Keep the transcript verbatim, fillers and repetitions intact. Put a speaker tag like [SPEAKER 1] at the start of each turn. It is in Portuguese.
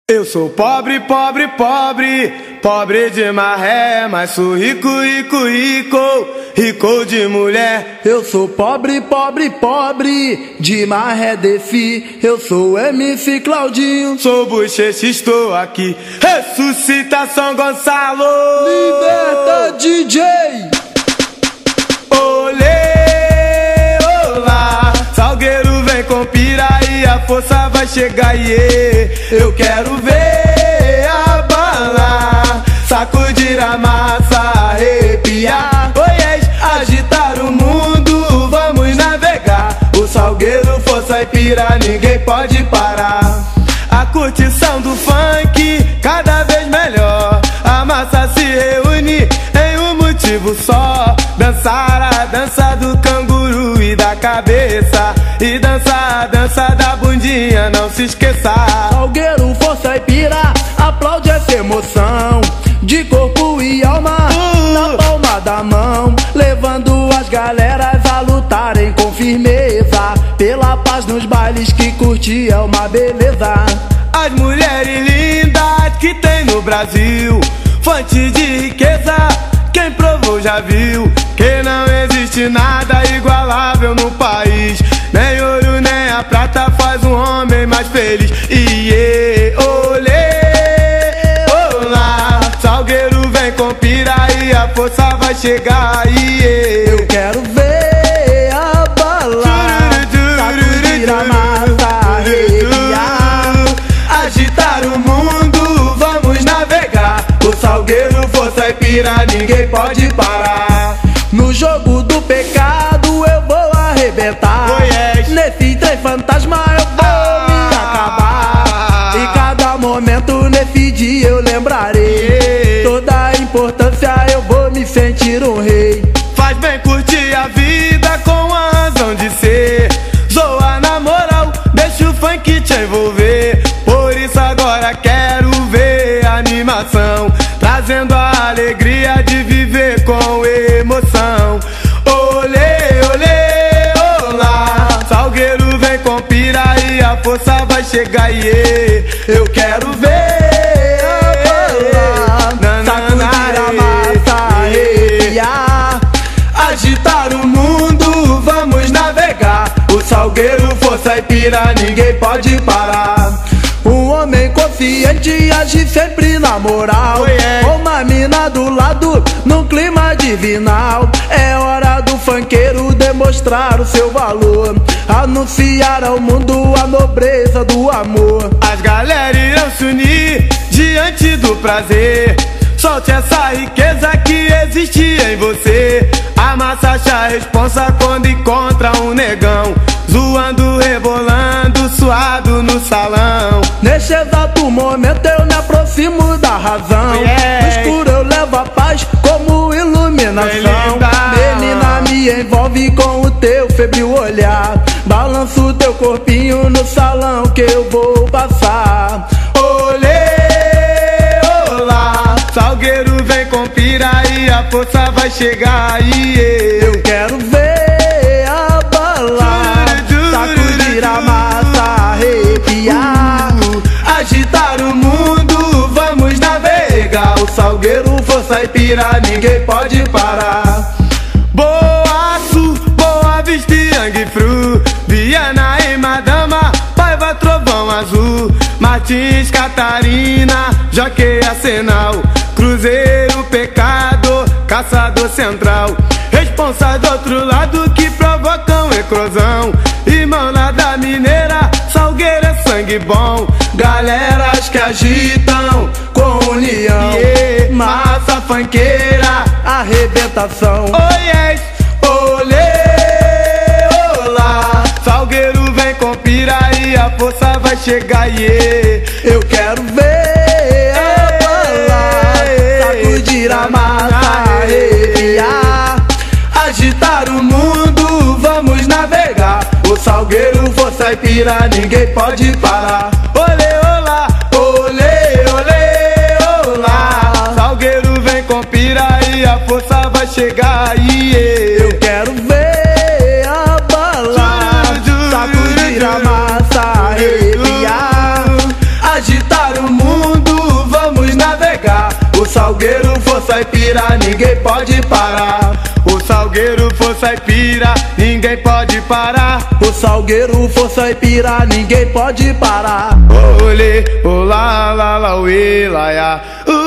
[SPEAKER 1] Eu sou pobre, pobre, pobre, pobre de maré, mas sou rico, rico, rico, rico de mulher.
[SPEAKER 2] Eu sou pobre, pobre, pobre, de maré defi. Eu sou M C Claudinho,
[SPEAKER 1] sou bochecha, estou aqui. Ressuscita São Gonçalo,
[SPEAKER 2] liberta D J.
[SPEAKER 1] Olê, olá, Salgueiro vem com piraí, a força vai chegar, iê. Eu quero ver abalar, sacudir a massa, arrepiar, oiês, agitar o mundo, vamos navegar. O Salgueiro, força e pira, ninguém pode parar. A curtição do funk, cada vez melhor. A massa se reúne em um motivo só: dançar a dança do canguru e da cabeça, e dançar a dança da bundinha, não se esqueça.
[SPEAKER 2] Salgueiro, força e pira, aplaude essa emoção, de corpo e alma, uh. na palma da mão, levando as galeras a lutarem com firmeza, pela paz nos bailes que curtir é uma beleza.
[SPEAKER 1] As mulheres lindas que tem no Brasil, fonte de riqueza, quem provou já viu, que não existe nada igualável no país. Nem ouro nem a prata faz um homem mais feliz. Iê, olê, olá, Salgueiro vem com piraí, a força vai chegar, iê.
[SPEAKER 2] Eu quero ver abalar, sacudir a massa, arrepiar,
[SPEAKER 1] agitar o mundo, vamos navegar. O Salgueiro, força e pira, ninguém pode parar.
[SPEAKER 2] No jogo do pecado eu vou arrebentar,
[SPEAKER 1] oh, yes.
[SPEAKER 2] Nesse trem fantasma eu vou ah. me acabar, e cada momento nesse dia eu lembrarei, yeah. Toda a importância eu vou me sentir um rei.
[SPEAKER 1] Faz bem curtir a vida com a razão de ser, zoa na moral, deixa o funk te envolver. Por isso agora quero ver a animação, trazendo a alegria de viver com emoção. Olê, olê, olá, Salgueiro vem com piraí, a força vai chegar, iê. Eu quero ver abalar,
[SPEAKER 2] sacudir a massa, arrepiar,
[SPEAKER 1] agitar o mundo, vamos navegar. O Salgueiro, força e pira, ninguém pode parar.
[SPEAKER 2] Um homem consciente age sempre na moral,
[SPEAKER 1] oh, yeah.
[SPEAKER 2] Uma mina do lado num clima divinal. É hora do funkeiro demonstrar o seu valor, anunciar ao mundo a nobreza do amor.
[SPEAKER 1] As galera irão se unir diante do prazer, solte essa riqueza que existe em você. A massa acha a responsa quando encontra um negão, zoando, rebolando, suado no salão.
[SPEAKER 2] Neste exato momento eu me aproximo da razão, yeah. No escuro eu levo a paz como iluminação. Menina, me envolve com o teu febril olhar, balanço teu corpinho no salão que eu vou passar.
[SPEAKER 1] Olê, olá, Salgueiro vem com piraí, a força vai chegar, iê.
[SPEAKER 2] Eu quero ver abalar, sacudir a massa, arrepiar,
[SPEAKER 1] agitar o mundo, vamos navegar. O Salgueiro, força e pira, ninguém pode parar. Boaço, Boa Vista e Anguifru, Viana e Madama, Paiva, Trovão Azul, Martins, Catarina, Jockey, Arsenal, Cruzeiro, Pecado, Caçador Central. Responsa do outro lado que provocam eclosão, irmão lá da Mineira, Salgueiro é sangue bom. Galeras que agitam com união, yeah. Massa funkeira,
[SPEAKER 2] arrebentação.
[SPEAKER 1] Oh yes, olê, olá, Salgueiro vem com piraí, a força vai chegar, yeah.
[SPEAKER 2] Eu quero ver abalar, sacudir a massa, arrepiar,
[SPEAKER 1] agitar o mundo, vamos navegar. O Salgueiro, força e pira, ninguém pode parar. Olê, olá, olê, olê, olá, Salgueiro vem com piraí, a força vai chegar, iê.
[SPEAKER 2] Eu quero ver abalar, sacudir a massa, arrepiar,
[SPEAKER 1] agitar o mundo, vamos navegar. O Salgueiro for Saipira, ninguém pode parar. O Salgueiro for Saipira, ninguém pode parar.
[SPEAKER 2] O Salgueiro for Saipira, ninguém pode parar.
[SPEAKER 1] Olê, olá, lá, lá, uê, lá, ia.